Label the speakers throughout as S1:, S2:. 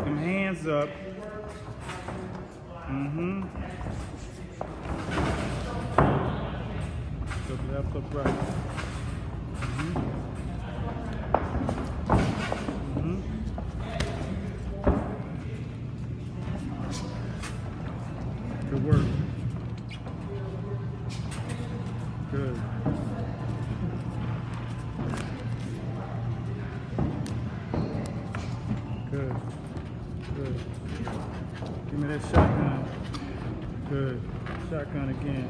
S1: them hands up. Up left, up right. Good work. Good. Good. Good. Give me that shotgun. Good. Shotgun again.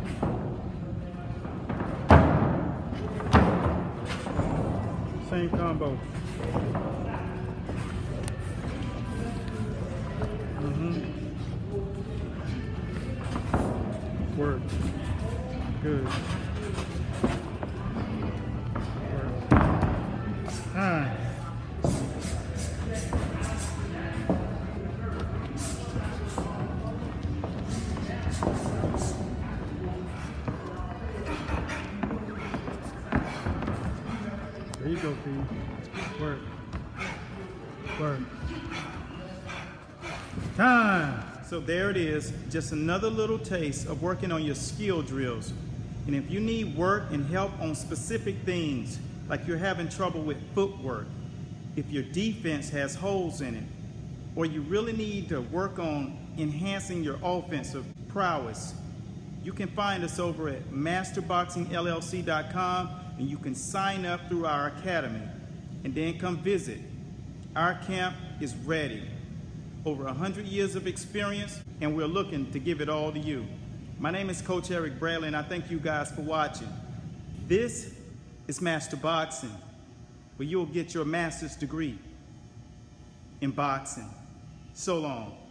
S1: Same combo. Work. Good. Work. Time. There you go, P. Work. Work. Time. So there it is, just another little taste of working on your skill drills. And if you need work and help on specific things, like you're having trouble with footwork, if your defense has holes in it, or you really need to work on enhancing your offensive prowess, you can find us over at masterboxingllc.com, and you can sign up through our academy and then come visit. Our camp is ready. Over 100 years of experience, and we're looking to give it all to you. My name is Coach Eric Bradley, and I thank you guys for watching. This is Master Boxing, where you'll get your master's degree in boxing. So long.